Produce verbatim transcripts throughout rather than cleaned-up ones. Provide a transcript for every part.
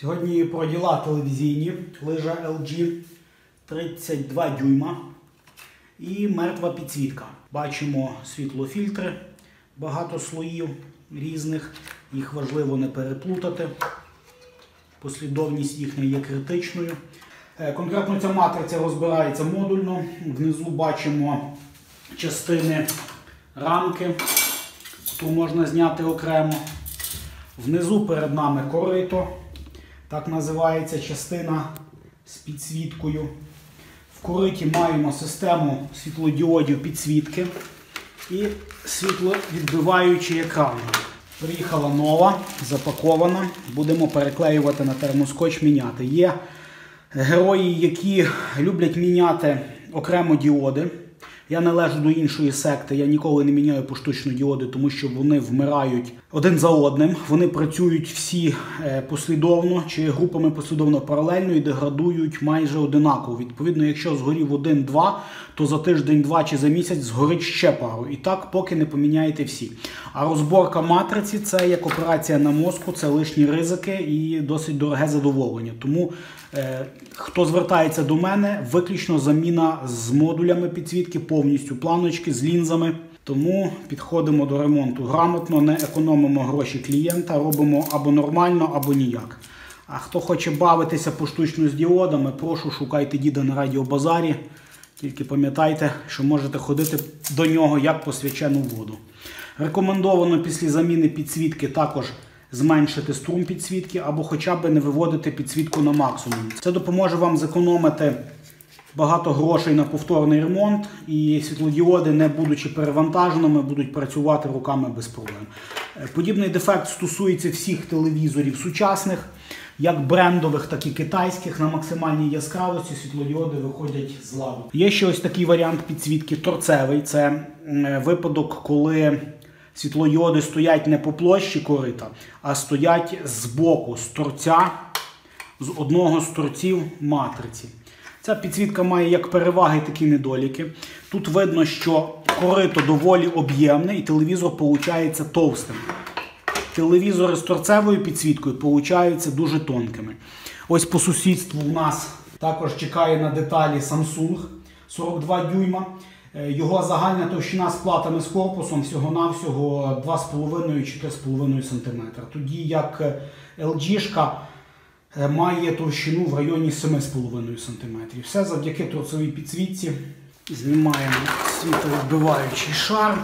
Сьогодні про діла телевізійні. Лижа ел джі тридцять два дюйма і мертва підсвітка. Бачимо світлофільтри, багато слоїв різних. Їх важливо не переплутати. Послідовність їхня є критичною. Конкретно ця матриця розбирається модульно. Внизу бачимо частини рамки, яку можна зняти окремо. Внизу перед нами корито. Так називається частина з підсвіткою. В кориті маємо систему світлодіодів підсвітки і світловідбиваючий екран. Приїхала нова, запакована. Будемо переклеювати на термоскотч, міняти. Є герої, які люблять міняти окремо діоди. Я належу до іншої секти, я ніколи не міняю поштучно діоди, тому що вони вмирають один за одним. Вони працюють всі послідовно, чи групами послідовно паралельно і деградують майже одинаково. Відповідно, якщо згорів один-два, то за тиждень-два чи за місяць згорить ще пару. І так, поки не поміняєте всі. А розборка матриці – це як операція на мозку, це лишні ризики і досить дороге задоволення. Тому е, хто звертається до мене, виключно заміна з модулями підсвітки, повністю планочки з лінзами. Тому підходимо до ремонту грамотно, не економимо гроші клієнта, робимо або нормально, або ніяк. А хто хоче бавитися поштучно з діодами, прошу, шукайте діда на радіобазарі. Тільки пам'ятайте, що можете ходити до нього як по свячену воду. Рекомендовано після заміни підсвітки також зменшити струм підсвітки або хоча б не виводити підсвітку на максимум. Це допоможе вам зекономити багато грошей на повторний ремонт, і світлодіоди, не будучи перевантаженими, будуть працювати руками без проблем. Подібний дефект стосується всіх телевізорів сучасних, як брендових, так і китайських. На максимальній яскравості світлодіоди виходять з ладу. Є ще ось такий варіант підсвітки торцевий. Це випадок, коли світлодіоди стоять не по площі корита, а стоять збоку, з торця, з одного з торців матриці. Ця підсвітка має як переваги, так і недоліки. Тут видно, що корито доволі об'ємне і телевізор виходить товстим. Телевізори з торцевою підсвіткою получаються дуже тонкими. Ось по сусідству у нас також чекає на деталі Samsung сорок два дюйма. Його загальна товщина з платами з корпусом всього-навсього два з половиною чи три з половиною сантиметра. Тоді як ел джі-шка має товщину в районі семи з половиною сантиметрів. Все завдяки торцевій підсвітці. Знімаємо світловідбиваючий шар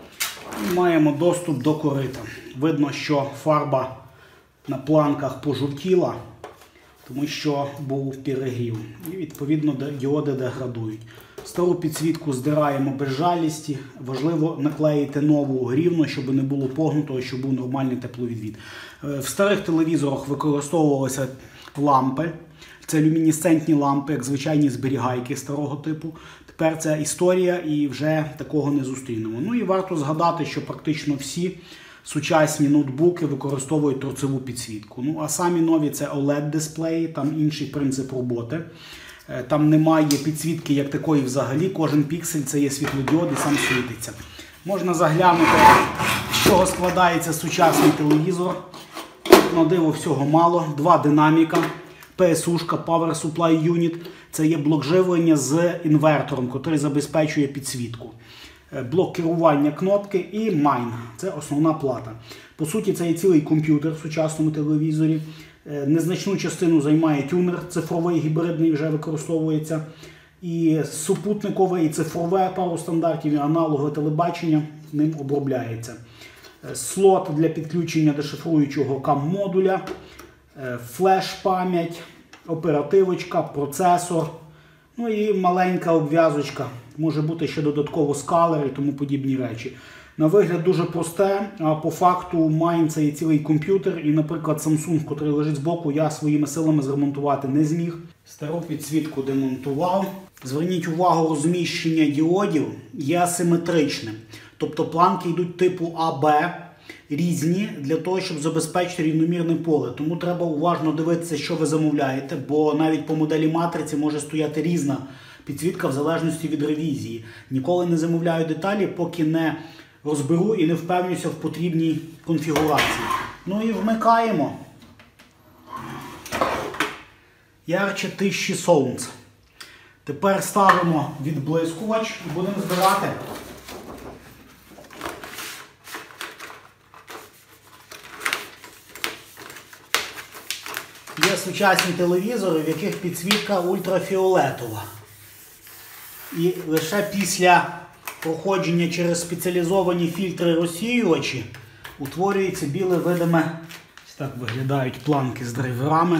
і маємо доступ до корита. Видно, що фарба на планках пожовтіла, тому що був перегрів. І відповідно діоди деградують. Стару підсвітку здираємо без жалісті. Важливо наклеїти нову рівно, щоб не було погнутого, щоб був нормальний тепловідвід. В старих телевізорах використовувалися лампи. Це люмінесцентні лампи, як звичайні зберігайки старого типу. Тепер це історія і вже такого не зустрінемо. Ну і варто згадати, що практично всі сучасні ноутбуки використовують торцеву підсвітку. Ну а самі нові – це о лед-дисплеї, там інший принцип роботи. Там немає підсвітки як такої взагалі, кожен піксель це є світлодіод і сам світиться. Можна заглянути, з чого складається сучасний телевізор. На диво всього мало. Два динаміка, пі ес ю-шка, Power Supply Unit. Це є блок живлення з інвертором, який забезпечує підсвітку. Блок керування кнопки і майн. Це основна плата. По суті, це є цілий комп'ютер в сучасному телевізорі. Незначну частину займає тюнер, цифровий, гібридний вже використовується. І супутникове, і цифрове пару стандартів, і аналогове телебачення ним обробляється. Слот для підключення дешифруючого кам-модуля, флеш-пам'ять, оперативочка, процесор, ну і маленька обв'язочка. Може бути ще додатково скалер і тому подібні речі. На вигляд дуже просте, а по факту майн це є цілий комп'ютер. І, наприклад, Samsung, який лежить збоку, я своїми силами зремонтувати не зміг. Стару підсвітку демонтував. Зверніть увагу, розміщення діодів є асиметричним. Тобто планки йдуть типу а бе, різні, для того, щоб забезпечити рівномірне поле. Тому треба уважно дивитися, що ви замовляєте, бо навіть по моделі матриці може стояти різна підсвітка в залежності від ревізії. Ніколи не замовляю деталі, поки не розберу і не впевнюся в потрібній конфігурації. Ну і вмикаємо. ярче тисячі сонця. Тепер ставимо відблискувач і будемо збирати. Є сучасні телевізори, в яких підсвітка ультрафіолетова. І лише після проходження через спеціалізовані фільтри розсіювачі утворюється біле видиме. Ось так виглядають планки з драйверами.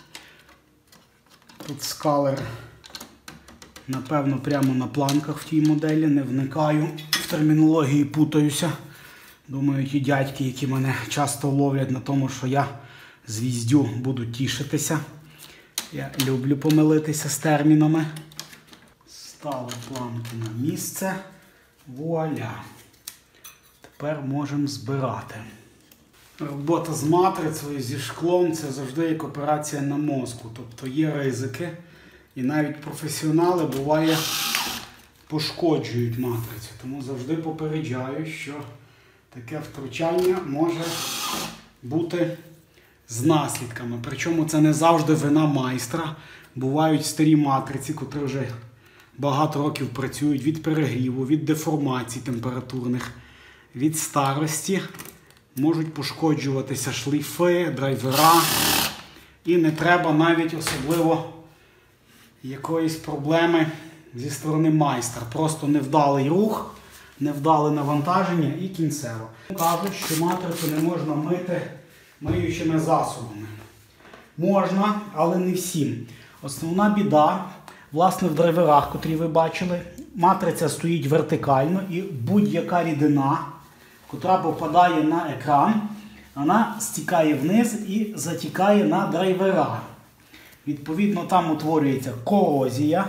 Тут скалер, напевно, прямо на планках в тій моделі. Не вникаю в термінології, путаюся. Думаю, ті дядьки, які мене часто ловлять на тому, що я звіздю, будуть тішитися. Я люблю помилитися з термінами. Ставимо планку на місце. Вуаля. Тепер можемо збирати. Робота з матрицею, зі шклом – це завжди як операція на мозку. Тобто є ризики. І навіть професіонали, буває, пошкоджують матрицю. Тому завжди попереджаю, що таке втручання може бути з наслідками. Причому це не завжди вина майстра. Бувають старі матриці, котрі вже багато років працюють від перегріву, від деформацій температурних, від старості. Можуть пошкоджуватися шлейфи, драйвера. І не треба навіть особливо якоїсь проблеми зі сторони майстра. Просто невдалий рух, невдале навантаження і кінцево. Кажуть, що матрицю не можна мити миючими засобами. Можна, але не всім. Основна біда, власне, в драйверах, котрі ви бачили, матриця стоїть вертикально і будь-яка рідина, котра попадає на екран, вона стікає вниз і затікає на драйвера. Відповідно, там утворюється корозія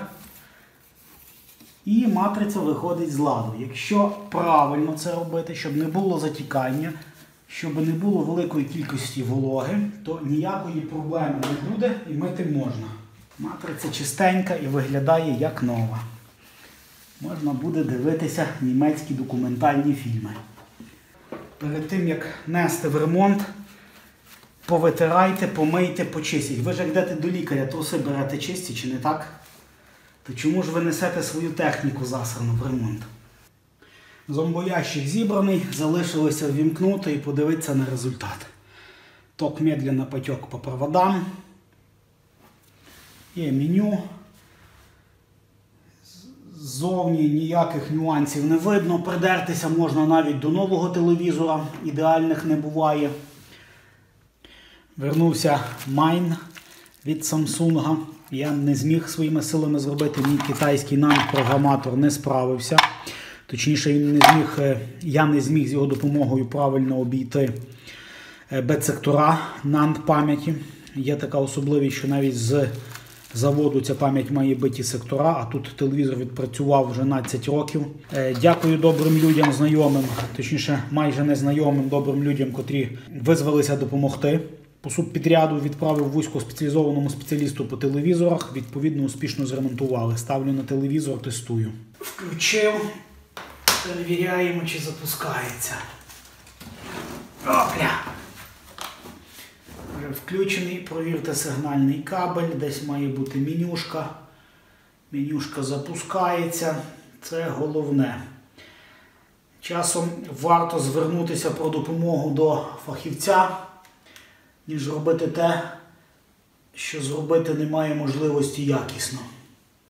і матриця виходить з ладу. Якщо правильно це робити, щоб не було затікання, щоб не було великої кількості вологи, то ніякої проблеми не буде і мити можна. Матриця чистенька і виглядає як нова. Можна буде дивитися німецькі документальні фільми. Перед тим, як нести в ремонт, повитирайте, помийте, почистіть. Ви ж як йдете до лікаря, труси берете чисті, чи не так? То чому ж ви несете свою техніку засрану в ремонт? Зомбоящик зібраний, залишилося ввімкнути і подивитися на результат. Ток медленно потек по проводам. Є меню. Ззовні ніяких нюансів не видно. Придертися можна навіть до нового телевізора. Ідеальних не буває. Вернувся Майн від Samsung. Я не зміг своїми силами зробити. Мій китайський нанд-програматор не справився. Точніше, він не зміг, я не зміг з його допомогою правильно обійти бет-сектора нанд пам'яті. Є така особливість, що навіть з заводу ця пам'ять має биті сектора, а тут телевізор відпрацював вже дванадцять років. Дякую добрим людям, знайомим, точніше майже незнайомим добрим людям, котрі визвалися допомогти. По субпідряду відправив вузькоспеціалізованому спеціалісту по телевізорах, відповідно успішно зремонтували. Ставлю на телевізор, тестую. Включив, перевіряємо, чи запускається. Опля! Включений, провірте сигнальний кабель, десь має бути менюшка. Менюшка запускається, це головне. Часом варто звернутися про допомогу до фахівця, ніж робити те, що зробити немає можливості якісно.